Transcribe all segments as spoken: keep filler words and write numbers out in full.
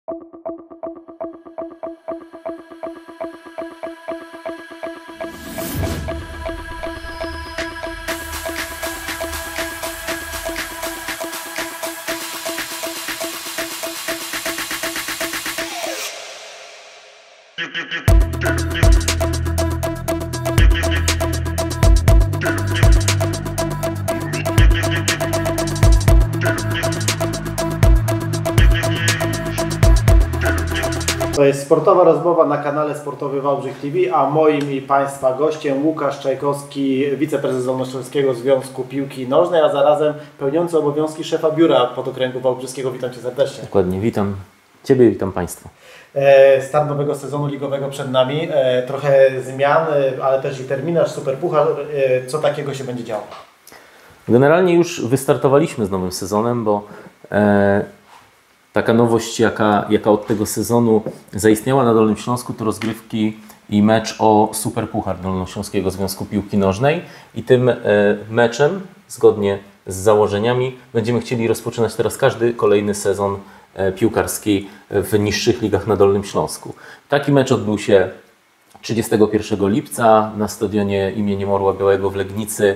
To jest sportowa rozmowa na kanale Sportowy Wałbrzych T V, a moim i Państwa gościem Łukasz Czajkowski, wiceprezes Dolnośląskiego Związku Piłki Nożnej, a zarazem pełniący obowiązki szefa biura podokręgu wałbrzyskiego. Witam Cię serdecznie. Dokładnie, witam Ciebie, witam Państwa. Start nowego sezonu ligowego przed nami, trochę zmian, ale też i terminarz, Superpuchar. Co takiego się będzie działo? Generalnie już wystartowaliśmy z nowym sezonem, bo e, taka nowość, jaka, jaka od tego sezonu zaistniała na Dolnym Śląsku, to rozgrywki i mecz o Superpuchar Dolnośląskiego Związku Piłki Nożnej. I tym e, meczem, zgodnie z założeniami, będziemy chcieli rozpoczynać teraz każdy kolejny sezon e, piłkarski w niższych ligach na Dolnym Śląsku. Taki mecz odbył się trzydziestego pierwszego lipca na stadionie imieniem Orła Białego w Legnicy.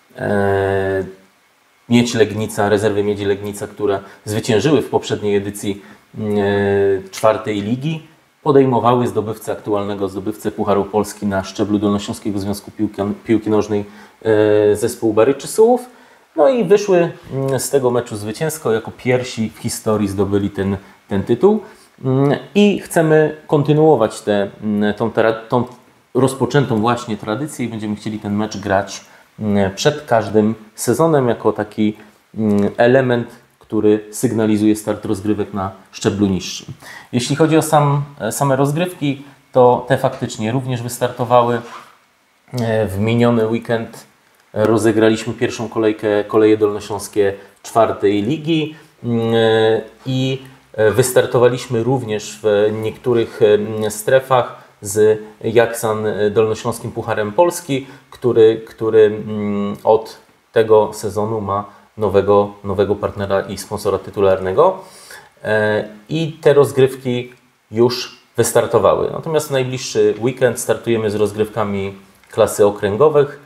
E, Miedź Legnica, rezerwy Miedzi Legnica, które zwyciężyły w poprzedniej edycji e, czwartej ligi, podejmowały zdobywcę aktualnego zdobywcę Pucharu Polski na szczeblu Dolnośląskiego Związku Piłki, Piłki Nożnej e, zespół Baryczy-Sułów. No i wyszły z tego meczu zwycięsko, jako pierwsi w historii zdobyli ten, ten tytuł. I chcemy kontynuować tę tą, tą rozpoczętą właśnie tradycję i będziemy chcieli ten mecz grać przed każdym sezonem jako taki element, który sygnalizuje start rozgrywek na szczeblu niższym. Jeśli chodzi o sam, same rozgrywki, to te faktycznie również wystartowały. W miniony weekend rozegraliśmy pierwszą kolejkę Koleje Dolnośląskie czwartej ligi i wystartowaliśmy również w niektórych strefach z Jaksan Dolnośląskim Pucharem Polski, który, który od tego sezonu ma nowego, nowego partnera i sponsora tytularnego. I te rozgrywki już wystartowały. Natomiast w najbliższy weekend startujemy z rozgrywkami klasy okręgowych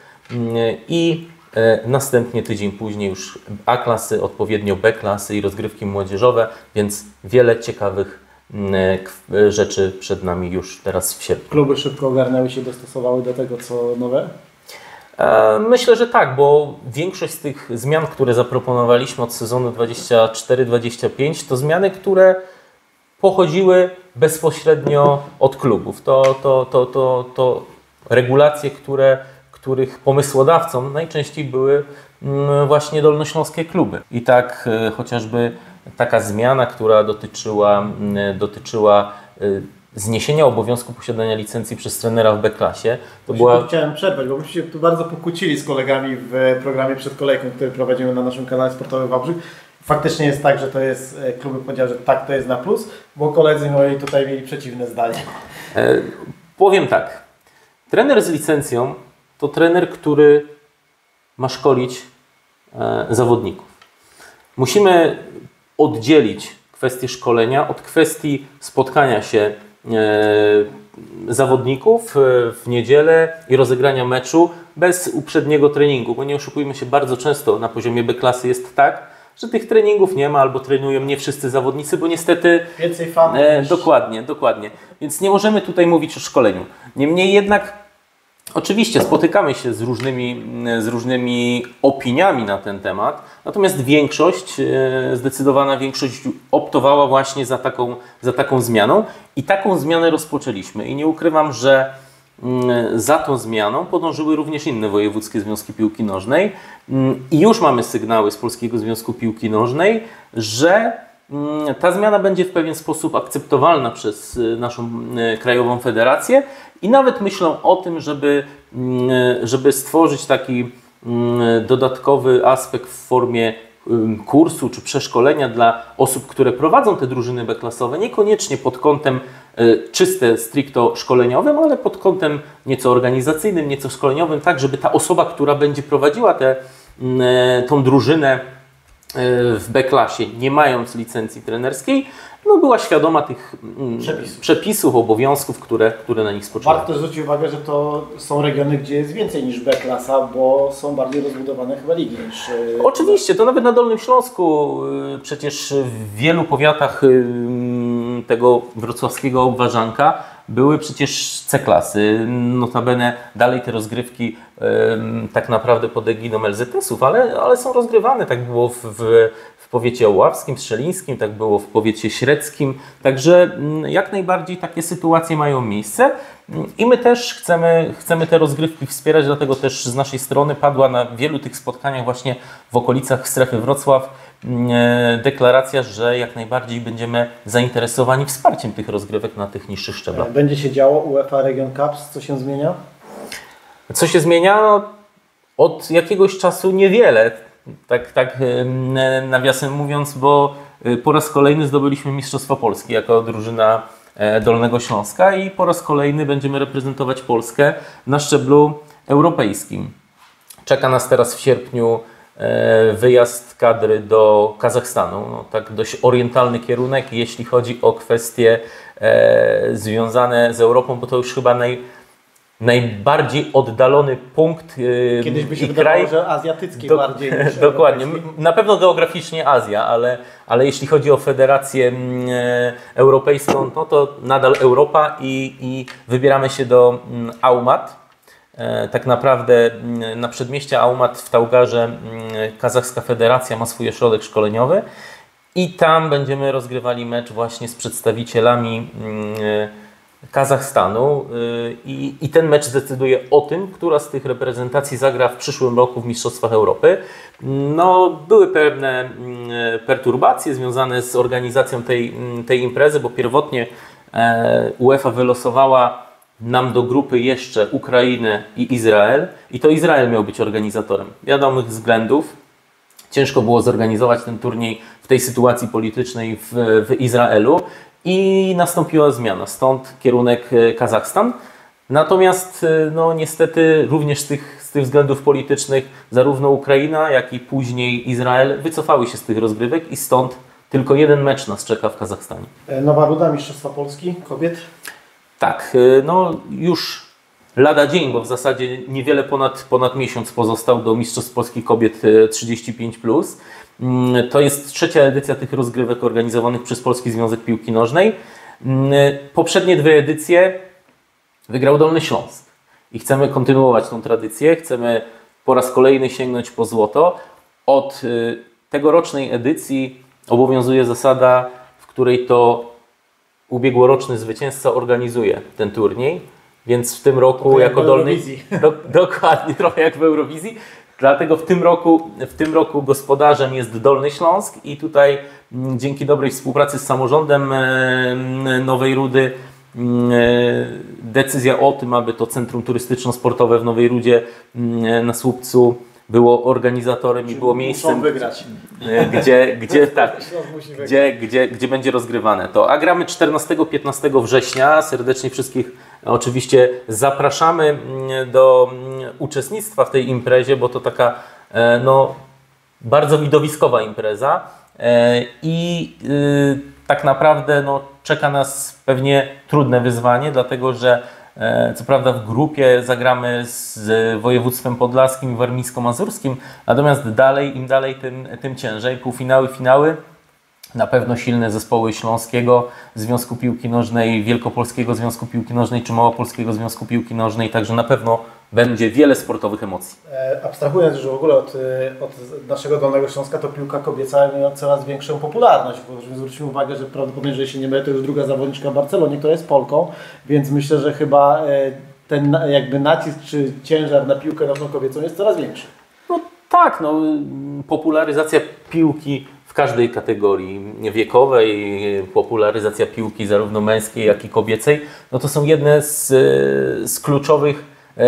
i następnie tydzień później już A-klasy, odpowiednio B-klasy i rozgrywki młodzieżowe, więc wiele ciekawych rzeczy przed nami już teraz w sierpniu. Kluby szybko ogarnęły się, dostosowały do tego, co nowe? Myślę, że tak, bo większość z tych zmian, które zaproponowaliśmy od sezonu dwudziestego czwartego dwudziestego piątego, to zmiany, które pochodziły bezpośrednio od klubów. To, to, to, to, to regulacje, które, których pomysłodawcą najczęściej były właśnie dolnośląskie kluby. I tak chociażby taka zmiana, która dotyczyła, dotyczyła zniesienia obowiązku posiadania licencji przez trenera w B-klasie. To była... Chciałem przerwać, bo myśmy się tu bardzo pokłócili z kolegami w programie Przed Kolejką, który prowadzimy na naszym kanale Sportowym Wałbrzych. Faktycznie jest tak, że to jest, kluby powiedziały, że tak, to jest na plus, bo koledzy moi tutaj mieli przeciwne zdanie. E, powiem tak, trener z licencją to trener, który ma szkolić e, zawodników. Musimy oddzielić kwestię szkolenia od kwestii spotkania się e, zawodników w niedzielę i rozegrania meczu bez uprzedniego treningu, bo nie oszukujmy się, bardzo często na poziomie B-klasy jest tak, że tych treningów nie ma albo trenują nie wszyscy zawodnicy, bo niestety... Więcej fanów. E, dokładnie, dokładnie. Więc nie możemy tutaj mówić o szkoleniu. Niemniej jednak oczywiście spotykamy się z różnymi, z różnymi opiniami na ten temat, natomiast większość, zdecydowana większość optowała właśnie za taką, za taką zmianą i taką zmianę rozpoczęliśmy. I nie ukrywam, że za tą zmianą podążyły również inne wojewódzkie związki piłki nożnej i już mamy sygnały z Polskiego Związku Piłki Nożnej, że ta zmiana będzie w pewien sposób akceptowalna przez naszą krajową federację i nawet myślą o tym, żeby, żeby stworzyć taki dodatkowy aspekt w formie kursu czy przeszkolenia dla osób, które prowadzą te drużyny B-klasowe, niekoniecznie pod kątem czyste, stricto szkoleniowym, ale pod kątem nieco organizacyjnym, nieco szkoleniowym, tak żeby ta osoba, która będzie prowadziła tę tą drużynę w B-klasie, nie mając licencji trenerskiej, no była świadoma tych przepisów, przepisów obowiązków, które, które na nich spoczywają. Warto zwrócić uwagę, że to są regiony, gdzie jest więcej niż B-klasa, bo są bardziej rozbudowane chyba ligi niż... Oczywiście, to nawet na Dolnym Śląsku, przecież w wielu powiatach tego wrocławskiego obwarzanka były przecież C-klasy, notabene dalej te rozgrywki tak naprawdę pod egidą L Z S ów, ale, ale są rozgrywane, tak było w, w w powiecie oławskim, strzelińskim, tak było w powiecie średzkim, także jak najbardziej takie sytuacje mają miejsce i my też chcemy, chcemy te rozgrywki wspierać, dlatego też z naszej strony padła na wielu tych spotkaniach właśnie w okolicach strefy Wrocław deklaracja, że jak najbardziej będziemy zainteresowani wsparciem tych rozgrywek na tych niższych szczeblach. Będzie się działo UEFA Region Cups, co się zmienia? Co się zmienia? No, od jakiegoś czasu niewiele. Tak, tak nawiasem mówiąc, bo po raz kolejny zdobyliśmy Mistrzostwo Polski jako drużyna Dolnego Śląska i po raz kolejny będziemy reprezentować Polskę na szczeblu europejskim. Czeka nas teraz w sierpniu wyjazd kadry do Kazachstanu. No, tak dość orientalny kierunek, jeśli chodzi o kwestie związane z Europą, bo to już chyba naj najbardziej oddalony punkt Kiedyś by się i wydawało, kraj. że azjatycki Do, bardziej niż dokładnie. europejski. Na pewno geograficznie Azja, ale, ale jeśli chodzi o Federację e, Europejską, no to nadal Europa i, i wybieramy się do mm, Aumat. E, tak naprawdę mm, na przedmieście Aumat w Taugarze mm, Kazachska Federacja ma swój ośrodek szkoleniowy i tam będziemy rozgrywali mecz właśnie z przedstawicielami mm, Kazachstanu i, i ten mecz zdecyduje o tym, która z tych reprezentacji zagra w przyszłym roku w Mistrzostwach Europy. No, były pewne perturbacje związane z organizacją tej, tej imprezy, bo pierwotnie UEFA wylosowała nam do grupy jeszcze Ukrainę i Izrael i to Izrael miał być organizatorem. Wiadomych względów ciężko było zorganizować ten turniej w tej sytuacji politycznej w, w Izraelu. I nastąpiła zmiana, stąd kierunek Kazachstan. Natomiast no niestety również z tych, z tych względów politycznych zarówno Ukraina, jak i później Izrael wycofały się z tych rozgrywek i stąd tylko jeden mecz nas czeka w Kazachstanie. Nowa runda Mistrzostwa Polski kobiet? Tak, no już lada dzień, bo w zasadzie niewiele ponad, ponad miesiąc pozostał do Mistrzostw Polski Kobiet trzydzieści pięć plus. To jest trzecia edycja tych rozgrywek organizowanych przez Polski Związek Piłki Nożnej. Poprzednie dwie edycje wygrał Dolny Śląsk i chcemy kontynuować tą tradycję, chcemy po raz kolejny sięgnąć po złoto. Od tegorocznej edycji obowiązuje zasada, w której to ubiegłoroczny zwycięzca organizuje ten turniej, więc w tym roku trochę jako jak Dolny... Do, dokładnie, trochę jak w Eurowizji. Dlatego w tym roku, w tym roku gospodarzem jest Dolny Śląsk i tutaj m, dzięki dobrej współpracy z samorządem e, Nowej Rudy e, decyzja o tym, aby to centrum turystyczno-sportowe w Nowej Rudzie e, na Słupcu było organizatorem Czyli i było miejscem, wygrać. e, gdzie, gdzie, tak, gdzie, gdzie, gdzie będzie rozgrywane to. A gramy czternastego piętnastego września. Serdecznie wszystkich oczywiście zapraszamy do uczestnictwa w tej imprezie, bo to taka no, bardzo widowiskowa impreza i tak naprawdę no, czeka nas pewnie trudne wyzwanie, dlatego że co prawda w grupie zagramy z województwem podlaskim i warmińsko-mazurskim, natomiast dalej, im dalej tym, tym ciężej. Półfinały, finały. Na pewno silne zespoły Śląskiego Związku Piłki Nożnej, Wielkopolskiego Związku Piłki Nożnej czy Małopolskiego Związku Piłki Nożnej, także na pewno będzie wiele sportowych emocji. E, abstrahując już w ogóle od, od naszego Dolnego Śląska, to piłka kobieca ma coraz większą popularność, bo zwróćmy uwagę, że prawdopodobnie, że się nie mylę, to już druga zawodniczka w Barcelonie, która jest Polką, więc myślę, że chyba ten jakby nacisk czy ciężar na piłkę nożną kobiecą jest coraz większy. No tak, no, popularyzacja piłki w każdej kategorii wiekowej, popularyzacja piłki zarówno męskiej, jak i kobiecej, no to są jedne z, z kluczowych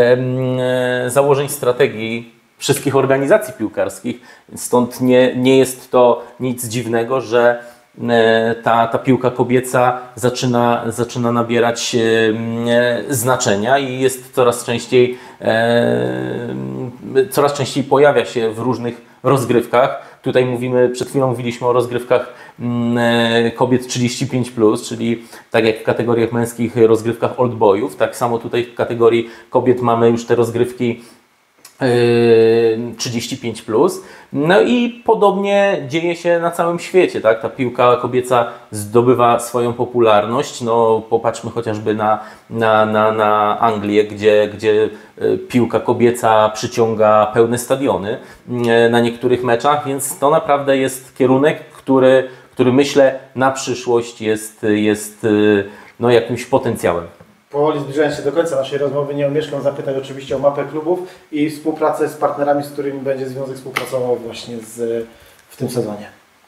e, założeń strategii wszystkich organizacji piłkarskich. Stąd nie, nie jest to nic dziwnego, że e, ta, ta piłka kobieca zaczyna, zaczyna nabierać e, znaczenia i jest coraz częściej, e, coraz częściej pojawia się w różnych rozgrywkach. Tutaj mówimy, przed chwilą mówiliśmy o rozgrywkach kobiet trzydzieści pięć plus, czyli tak jak w kategoriach męskich rozgrywkach oldboyów, tak samo tutaj w kategorii kobiet mamy już te rozgrywki trzydzieści pięć plus. No i podobnie dzieje się na całym świecie, tak? Ta piłka kobieca zdobywa swoją popularność. No, popatrzmy chociażby na, na, na, na Anglię, gdzie, gdzie piłka kobieca przyciąga pełne stadiony na niektórych meczach, więc to naprawdę jest kierunek, który, który myślę na przyszłość jest, jest no, jakimś potencjałem. Powoli zbliżając się do końca naszej rozmowy, nie omieszkam zapytać oczywiście o mapę klubów i współpracę z partnerami, z którymi będzie Związek współpracował właśnie z, w tym sezonie.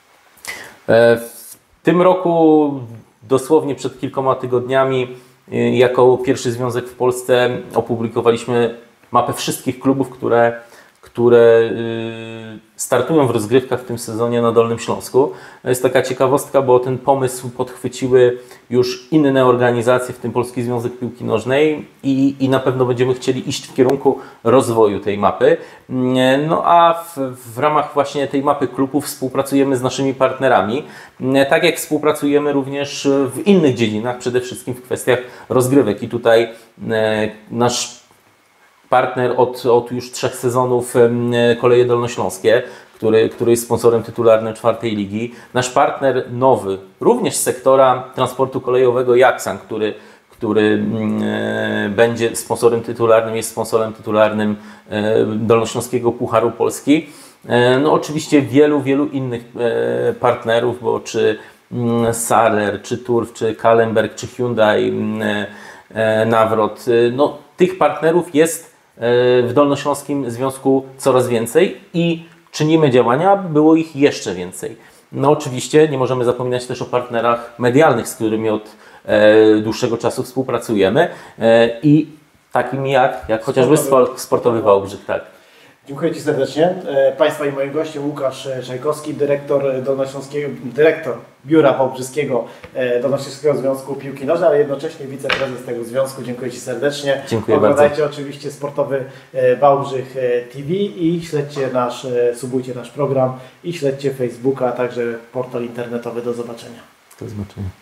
W tym roku, dosłownie przed kilkoma tygodniami, jako pierwszy związek w Polsce opublikowaliśmy mapę wszystkich klubów, które, które startują w rozgrywkach w tym sezonie na Dolnym Śląsku. To jest taka ciekawostka, bo ten pomysł podchwyciły już inne organizacje, w tym Polski Związek Piłki Nożnej i, i na pewno będziemy chcieli iść w kierunku rozwoju tej mapy. No a w, w ramach właśnie tej mapy klubów współpracujemy z naszymi partnerami, tak jak współpracujemy również w innych dziedzinach, przede wszystkim w kwestiach rozgrywek i tutaj nasz partner od, od już trzech sezonów Koleje Dolnośląskie, który, który jest sponsorem tytularnym czwartej ligi. Nasz partner nowy, również z sektora transportu kolejowego Jaksan, który, który e, będzie sponsorem tytularnym, jest sponsorem tytularnym e, Dolnośląskiego Pucharu Polski. E, no oczywiście wielu, wielu innych e, partnerów, bo czy mm, Sarer, czy Turf, czy Kallenberg, czy Hyundai, e, Nawrot. No, tych partnerów jest w Dolnośląskim Związku coraz więcej i czynimy działania, aby było ich jeszcze więcej. No oczywiście nie możemy zapominać też o partnerach medialnych, z którymi od e, dłuższego czasu współpracujemy e, i takimi jak, jak chociażby Sportowy, Sportowy Wałbrzych. Tak. Dziękuję Ci serdecznie. Państwa i moim gościem Łukasz Czajkowski, dyrektor Dolnośląskiego, dyrektor Biura Wałbrzyskiego Dolnośląskiego Związku Piłki Nożnej, ale jednocześnie wiceprezes tego związku. Dziękuję Ci serdecznie. Dziękuję Oglądajcie bardzo. oczywiście Sportowy Wałbrzych T V i śledźcie nasz, subujcie nasz program i śledźcie Facebooka, a także portal internetowy. Do zobaczenia. Do zobaczenia.